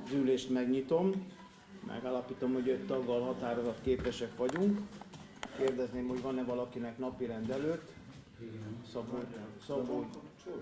Az ülést megnyitom, megállapítom, hogy 5 taggal határozatképesek vagyunk. Kérdezném, hogy van-e valakinek napirend előtt? Szabó.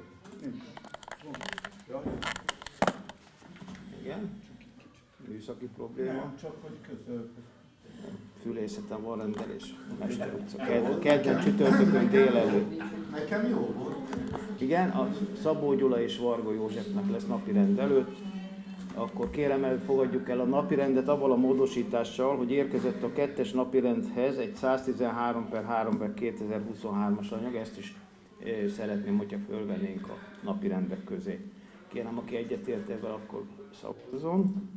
Igen? Műszaki probléma? Nem, csak hogy közöl. Fülészeten van rendelés. Mester utca. Kedden csütörtökön délelőtt. Nekem jó volt. Igen, a Szabó Gyula és Varga Józsefnek lesz napirend előtt. Akkor kérem, fogadjuk el a napirendet avval a módosítással, hogy érkezett a 2-es napirendhez egy 113/3/2023-as anyag, ezt is szeretném, hogyha fölvennénk a napirendek közé. Kérem, aki egyetért ebben, akkor szavazzon.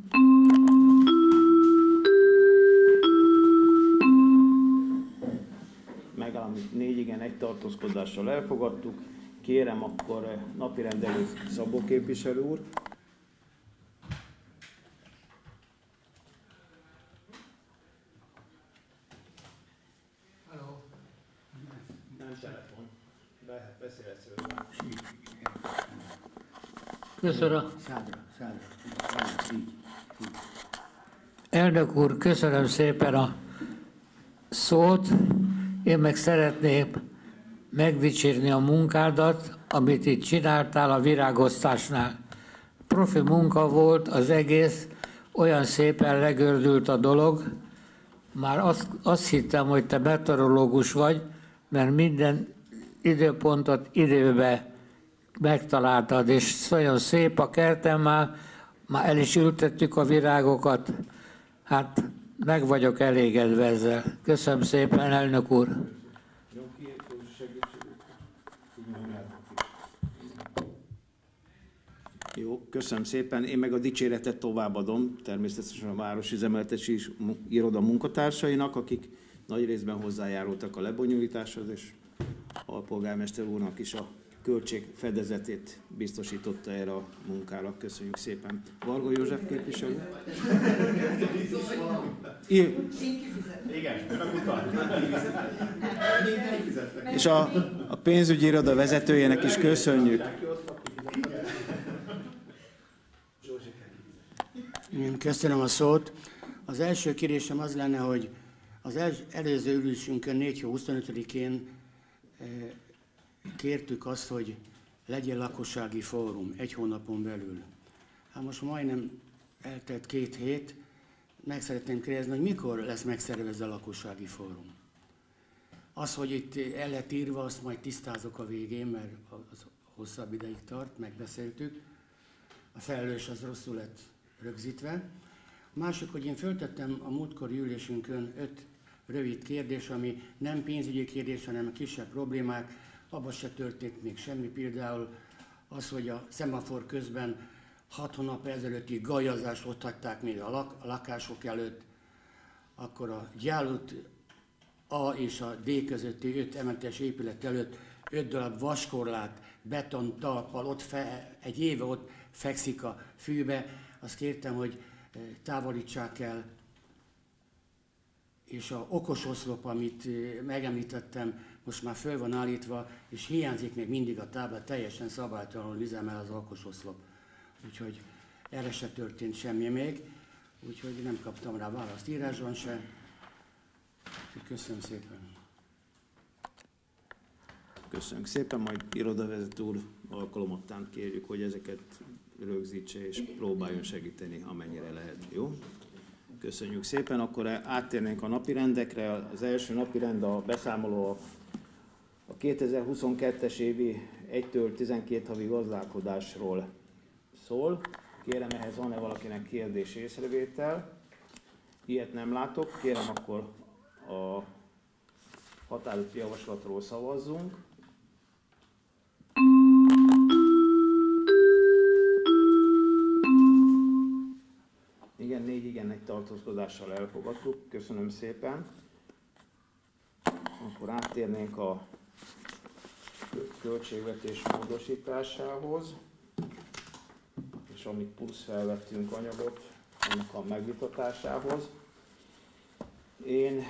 Megállapítom, 4 igen, 1 tartózkodással elfogadtuk. Kérem akkor napirend előtt Szabó képviselő úr. Halló. Nem telefon. Beszélhetsz vele. Köszönöm. Szádra. Így. Elnök úr, köszönöm szépen a szót. Én meg szeretném megdicsérni a munkádat, amit itt csináltál a virágosztásnál. Profi munka volt az egész, olyan szépen legördült a dolog. Már azt hittem, hogy te meteorológus vagy, mert minden időpontot időben megtaláltad, és nagyon szép a kertem, már el is ültettük a virágokat. Hát meg vagyok elégedve ezzel. Köszönöm szépen, elnök úr. Jó, köszönöm szépen. Én meg a dicséretet továbbadom, természetesen a Városüzemeltetési Iroda munkatársainak, akik nagy részben hozzájárultak a lebonyolításhoz, és a polgármester úrnak is a költség fedezetét biztosította erre a munkára. Köszönjük szépen. Varga József képviselő. Igen, és a pénzügyi iroda vezetőjének is köszönjük. Én köszönöm a szót. Az első kérésem az lenne, hogy az előző ülésünkön 4. hó 25-én kértük azt, hogy legyen lakossági fórum 1 hónapon belül. Hát most majdnem eltelt 2 hét, meg szeretném kérdezni, hogy mikor lesz megszervezve a lakossági fórum. Az, hogy itt el lett írva, azt majd tisztázok a végén, mert az hosszabb ideig tart, megbeszéltük. A felelős az rosszul lett rögzítve. A másik, hogy én föltettem a múltkori ülésünkön 5 rövid kérdés, ami nem pénzügyi kérdés, hanem kisebb problémák. Abban se történt még semmi, például az, hogy a szemafor közben 6 hónap ezelőtti gajazást ott hagyták még a lakások előtt, akkor a Gyálút A és a D közötti 5 emeletes épület előtt 5 darab vaskorlát, betontalppal, ott egy éve ott fekszik a fűbe. Azt kértem, hogy távolítsák el, és a okos oszlop, amit megemlítettem, most már föl van állítva, és hiányzik még mindig a tábla, teljesen szabálytalanul üzemel az okos oszlop. Úgyhogy erre se történt semmi még, úgyhogy nem kaptam rá választ írásban se. Köszönöm szépen. Köszönjük szépen, majd irodavezető úr alkalomattán kérjük, hogy ezeket rögzítse és próbáljon segíteni, amennyire lehet. Jó? Köszönjük szépen, akkor áttérnénk a napirendekre. Az első napirend a beszámoló a 2022-es évi 1-től 12 havi gazdálkodásról szól. Kérem, ehhez van-e valakinek kérdés, észrevétel? Ilyet nem látok. Kérem, akkor a határozati javaslatról szavazzunk. Igen, 4 igen, 1 tartózkodással elfogadtuk. Köszönöm szépen. Akkor áttérnénk a költségvetés módosításához, és amit plusz felvettünk anyagot, annak a megvitatásához. Én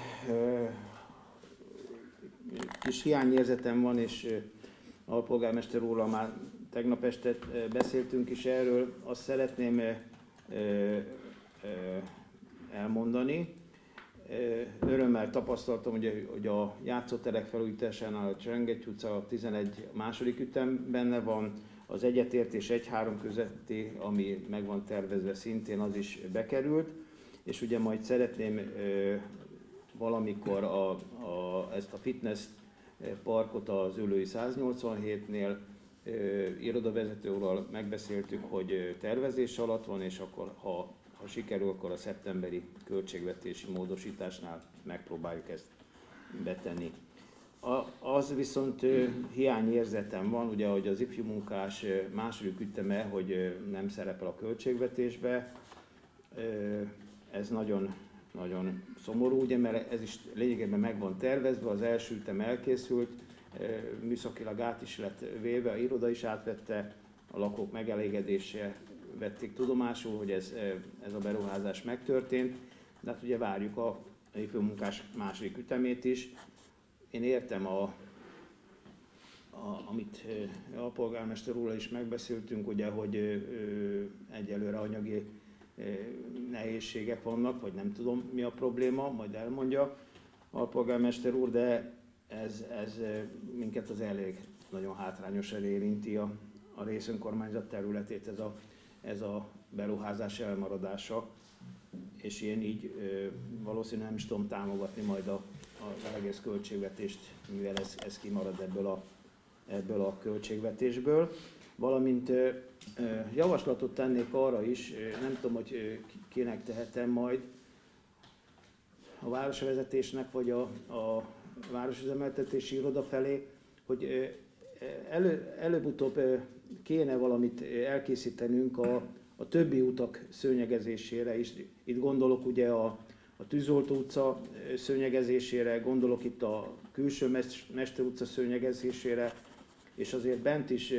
kis hiányérzetem van, és a polgármester úrral már tegnap este beszéltünk is erről. Azt szeretném elmondani. Örömmel tapasztaltam, hogy a játszóterek felújításánál a Cserengeti utca 11 második ütem benne van, az egyetértés 1-3 közötti, ami meg van tervezve szintén, az is bekerült, és ugye majd szeretném valamikor ezt a fitness parkot az Üllői 187-nél irodavezető úrral megbeszéltük, hogy tervezés alatt van, és akkor ha sikerül, akkor a szeptemberi költségvetési módosításnál megpróbáljuk ezt betenni. Az viszont hiányérzetem van, ugye, hogy az ifjú munkás második üteme, hogy nem szerepel a költségvetésbe. Ez nagyon, nagyon szomorú, ugye, mert ez is lényegében meg van tervezve, az első ütem elkészült, műszakilag át is lett véve, a iroda is átvette, a lakók megelégedése vették tudomásul, hogy ez a beruházás megtörtént, de hát ugye várjuk a ifjú munkás második ütemét is. Én értem, amit a polgármester úrral is megbeszéltünk, ugye, hogy egyelőre anyagi nehézségek vannak, vagy nem tudom mi a probléma, majd elmondja a polgármester úr, de ez minket az elég nagyon hátrányosan érinti a részönkormányzat területét, ez a beruházás elmaradása, és én így valószínűleg nem is tudom támogatni majd az egész költségvetést, mivel ez kimarad ebből a költségvetésből. Valamint javaslatot tennék arra is, nem tudom, hogy kinek tehetem majd, a városvezetésnek vagy a városüzemeltetési iroda felé, hogy előbb-utóbb kéne valamit elkészítenünk a többi utak szőnyegezésére is. Itt gondolok ugye a Tűzoltó utca szőnyegezésére, gondolok itt a külső Mester utca szőnyegezésére, és azért bent is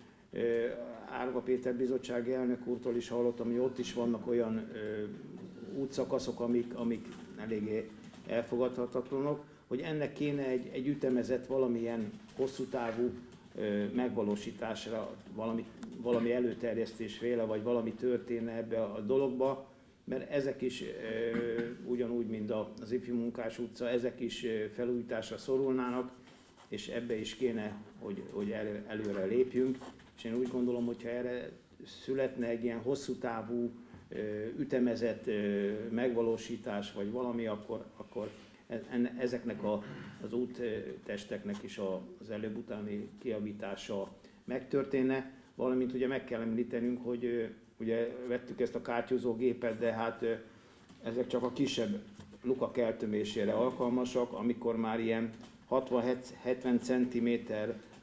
Árva Péter bizottsági elnök úrtól is hallottam, hogy ott is vannak olyan útszakaszok, amik eléggé elfogadhatatlanok, hogy ennek kéne egy ütemezett valamilyen hosszú távú megvalósításra, valami előterjesztésféle, vagy valami történne ebbe a dologba, mert ezek is ugyanúgy, mint az ifjú munkás utca, ezek is felújításra szorulnának, és ebbe is kéne, hogy előre lépjünk. És én úgy gondolom, hogyha erre születne egy ilyen hosszú távú ütemezett megvalósítás, vagy valami, akkor ezeknek az úttesteknek is az előbb-utáni kijavítása megtörténne. Valamint ugye meg kell említenünk, hogy ugye vettük ezt a kártyúzógépet, de hát ezek csak a kisebb lukak eltömésére alkalmasak, amikor már ilyen 60-70 cm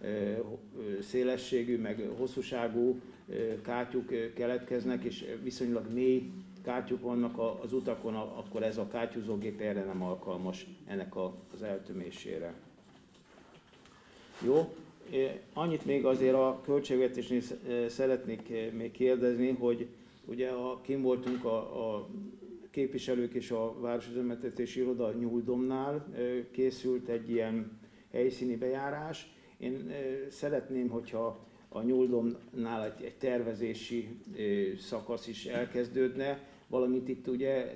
szélességű, meg hosszúságú kátyúk keletkeznek, és viszonylag mély kátyúk vannak az utakon, akkor ez a kátyúzógép erre nem alkalmas, ennek az eltömésére. Jó, annyit még azért a költségvetésnél szeretnék még kérdezni, hogy ugye kim voltunk a képviselők és a Városüzemeltetési Iroda Nyúldomnál, készült egy ilyen helyszíni bejárás. Én szeretném, hogyha a Nyúldomnál egy tervezési szakasz is elkezdődne, valamint itt ugye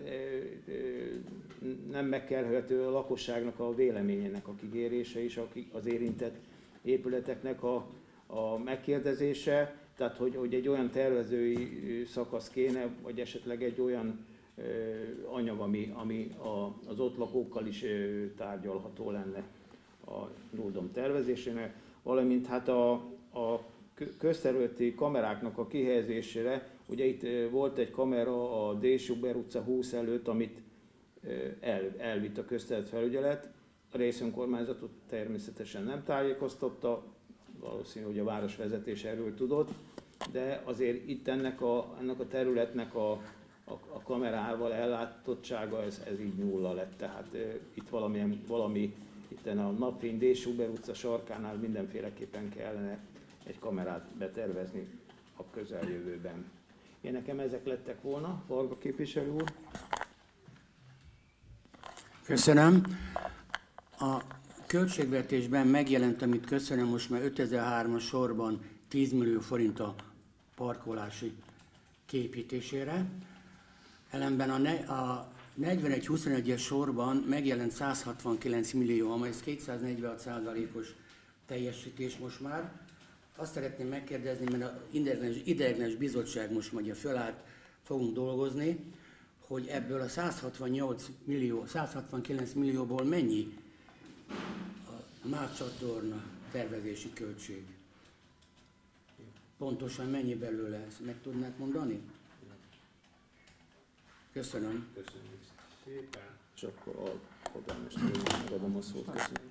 nem megkerülhető a lakosságnak a véleményének a kikérése is, az érintett épületeknek a megkérdezése, tehát hogy egy olyan tervezői szakasz kéne, vagy esetleg egy olyan anyag, ami az ott lakókkal is tárgyalható lenne a Nyúldom tervezésének, valamint hát a közterületi kameráknak a kihelyezésére, ugye itt volt egy kamera a Déshuber utca 20 előtt, amit elvitt a közterületfelügyelet, a részönkormányzatot természetesen nem tájékoztatta, valószínű, hogy a városvezetés erről tudott, de azért itt ennek a területnek a kamerával ellátottsága, ez így nulla lett, tehát itt valami itten a Napfény Déshuber utca sarkánál mindenféleképpen kellene egy kamerát betervezni a közeljövőben. Én nekem ezek lettek volna, Varga képviselő úr. Köszönöm. A költségvetésben megjelent, amit köszönöm, most már 5003-as sorban 10 millió forint a parkolási kiépítésére. Ellenben a 41-21-es sorban megjelent 169 millió, amely ez 246%-os teljesítés most már. Azt szeretném megkérdezni, mert az ideiglenes bizottság most majd fölállt, fogunk dolgozni, hogy ebből a 169 millióból mennyi a más csatorna tervezési költség? Pontosan mennyi belőle ezt meg tudnák mondani? Köszönöm. Köszönjük szépen. És akkor a polgármester úrnak megadom a szót. Köszönjük.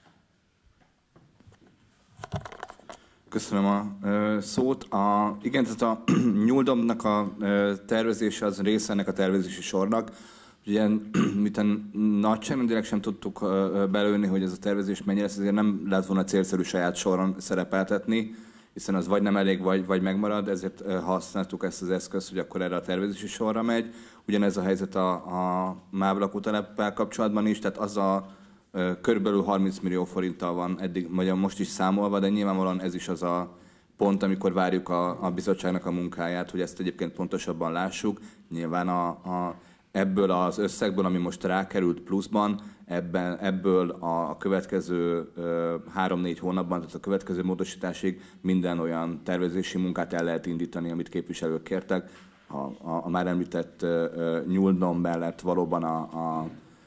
Köszönöm a szót. Igen, tehát a nyúldombnak a tervezése az része ennek a tervezési sornak. Ugye, miután nagyságrendileg sem tudtuk belőni, hogy ez a tervezés mennyi lesz, ezért nem lett volna célszerű saját soron szerepeltetni, hiszen az vagy nem elég, vagy megmarad, ezért használtuk ezt az eszközt, hogy akkor erre a tervezési sorra megy. Ugyanez a helyzet a MÁV lakóteleppel kapcsolatban is, tehát az a körülbelül 30 millió forinttal van eddig, most is számolva, de nyilvánvalóan ez is az a pont, amikor várjuk a bizottságnak a munkáját, hogy ezt egyébként pontosabban lássuk. Nyilván ebből az összegből, ami most rákerült pluszban, ebből a következő 3-4 hónapban, tehát a következő módosításig minden olyan tervezési munkát el lehet indítani, amit képviselők kértek. A már említett nyúldomb mellett valóban a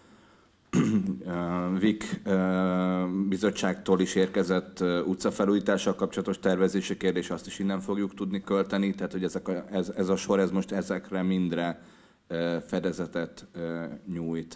VIK bizottságtól is érkezett utcafelújítással kapcsolatos tervezési kérdés, azt is innen fogjuk tudni költeni, tehát hogy ez a sor ez most ezekre mindre fedezetet nyújt.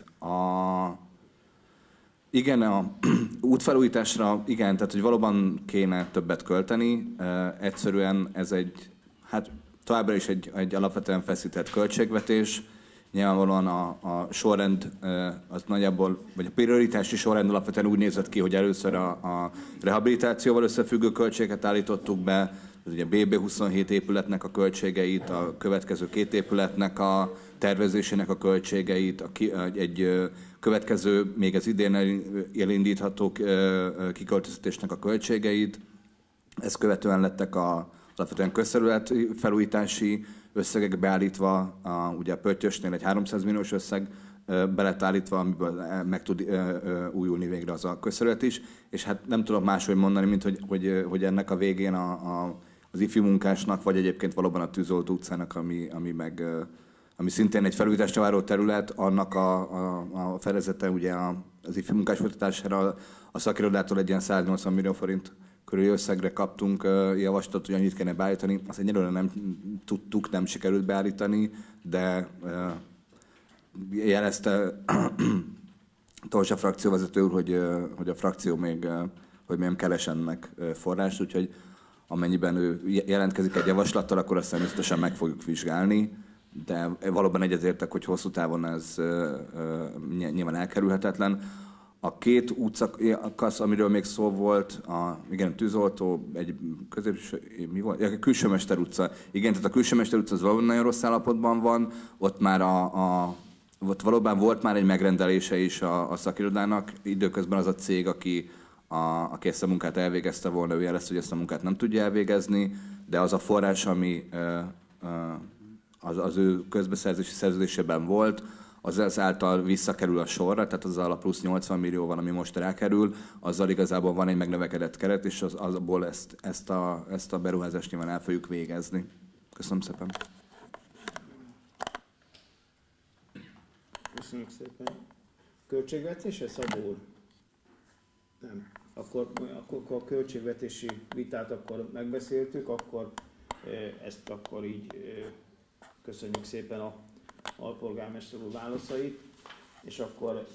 Igen, a útfelújításra igen, tehát hogy valóban kéne többet költeni, egyszerűen ez továbbra is egy alapvetően feszített költségvetés. Nyilvánvalóan a sorrend az nagyjából, vagy a prioritási sorrend alapvetően úgy nézett ki, hogy először a rehabilitációval összefüggő költségeket állítottuk be, ez ugye a BB27 épületnek a költségeit, a következő 2 épületnek a tervezésének a költségeit, egy következő, még az idén elindítható kiköltöztetésnek a költségeit. Ezt követően lettek alapvetően közterület felújítási összegek beállítva, ugye a Pöttyösnél egy 300 milliós összeg be lett állítva, amiből meg tud újulni végre az a közterület is, és hát nem tudok máshogy mondani, mint hogy ennek a végén az ifjú munkásnak, vagy egyébként valóban a Tűzoltó utcának, ami szintén egy felújításra váró terület, annak a fedezete ugye az ifjú munkás folytatására a szakirodától egy ilyen 180 millió forint körüli összegre kaptunk javaslatot, hogy annyit kellene beállítani. Azt egyelőre nem tudtuk, nem sikerült beállítani, de jelezte Tolsa frakcióvezető úr, hogy a frakció még keres ennek forrást, úgyhogy amennyiben ő jelentkezik egy javaslattal, akkor azt természetesen meg fogjuk vizsgálni, de valóban egyetértek, hogy hosszú távon ez nyilván elkerülhetetlen. A 2 utcakasz, amiről még szó volt, igen, Tűzoltó, egy mi volt? A Külsőmester utca. Igen, tehát a Külsőmester utca az valóban nagyon rossz állapotban van, ott már ott valóban volt már egy megrendelése is a szakirodának, időközben az a cég, aki ezt a munkát elvégezte volna, ő jelezte, hogy ezt a munkát nem tudja elvégezni, de az a forrás, ami az ő közbeszerzési szerződésében volt, az által visszakerül a sorra, tehát azzal a plusz 80 millióval, ami most rákerül, azzal igazából van egy megnövekedett keret, és azból ezt a beruházást nyilván el fogjuk végezni. Köszönöm szépen. Köszönjük szépen. Költségvetésre, Szabó úr? Nem. Akkor a költségvetési vitát akkor megbeszéltük, akkor ezt akkor így köszönjük szépen a alpolgármester úr válaszait, és akkor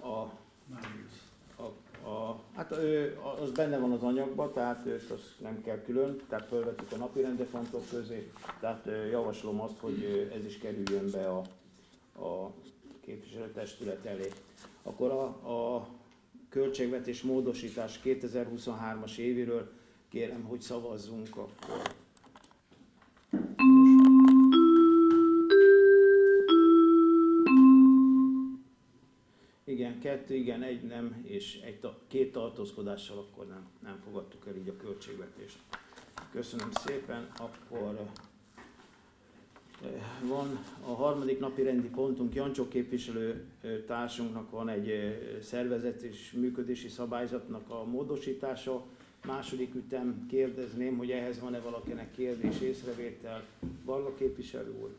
hát az benne van az anyagban, tehát őt az nem kell külön, tehát felvettük a napirendre fontok közé, tehát javaslom azt, hogy ez is kerüljön be a képviselőtestület elé. Akkor a költségvetés módosítás 2023-as évéről kérem, hogy szavazzunk akkor. Igen, 2, igen, 1 nem, és 2 tartózkodással akkor nem fogadtuk el így a költségvetést. Köszönöm szépen, akkor Van a harmadik napi rendi pontunk, Jancsó képviselő társunknak van egy szervezet és működési szabályzatnak a módosítása. Második ütem, kérdezném, hogy ehhez van-e valakinek kérdés, észrevétel. Varga képviselő úr.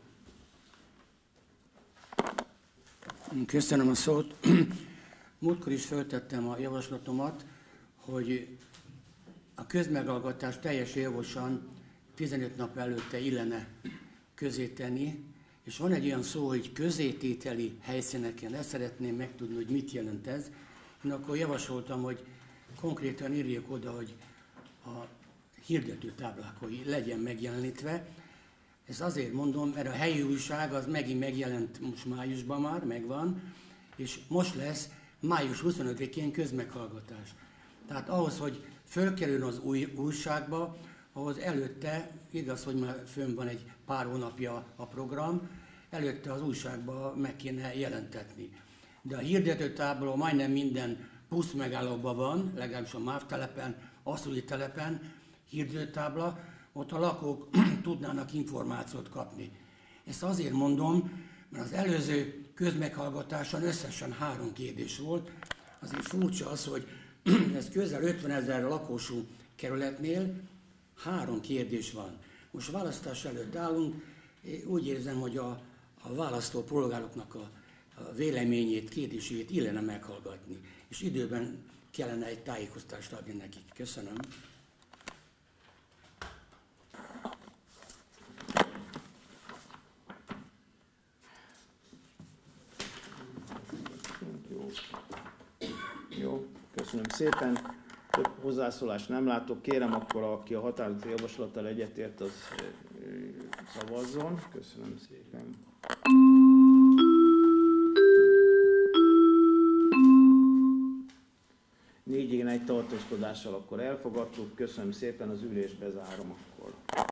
Köszönöm a szót. Múltkor is föltettem a javaslatomat, hogy a közmeghallgatás teljes jogosan 15 nap előtte illene közétenni, és van egy olyan szó, hogy közétételi helyszíneken. Ezt szeretném megtudni, hogy mit jelent ez. Én akkor javasoltam, hogy konkrétan írjuk oda, hogy a hirdetőtáblák, hogy legyen megjelenítve. Ezt azért mondom, mert a helyi újság az megint megjelent most májusban már, megvan, és most lesz május 25-én közmeghallgatás. Tehát ahhoz, hogy fölkerüljön az új újságba, ahhoz előtte, igaz, hogy már fönn van egy pár hónapja a program, előtte az újságba meg kéne jelentetni. De a hirdetőtábla majdnem minden busz megállóban van, legalábbis a MÁV telepen, Asztúri telepen hirdetőtábla, ott a lakók tudnának információt kapni. Ezt azért mondom, mert az előző közmeghallgatáson összesen 3 kérdés volt. Azért furcsa az, hogy ez közel 50 000 lakosú kerületnél 3 kérdés van. Most választás előtt állunk, úgy érzem, hogy a választópolgároknak a véleményét, kérdését illene meghallgatni, és időben kellene egy tájékoztatást adni nekik. Köszönöm. Jó, köszönöm szépen. Több hozzászólást nem látok. Kérem akkor, aki a határozati javaslattal egyetért, az szavazzon. Köszönöm szépen. 4 igen, 1 tartózkodással akkor elfogadtuk. Köszönöm szépen, az ülést bezárom akkor.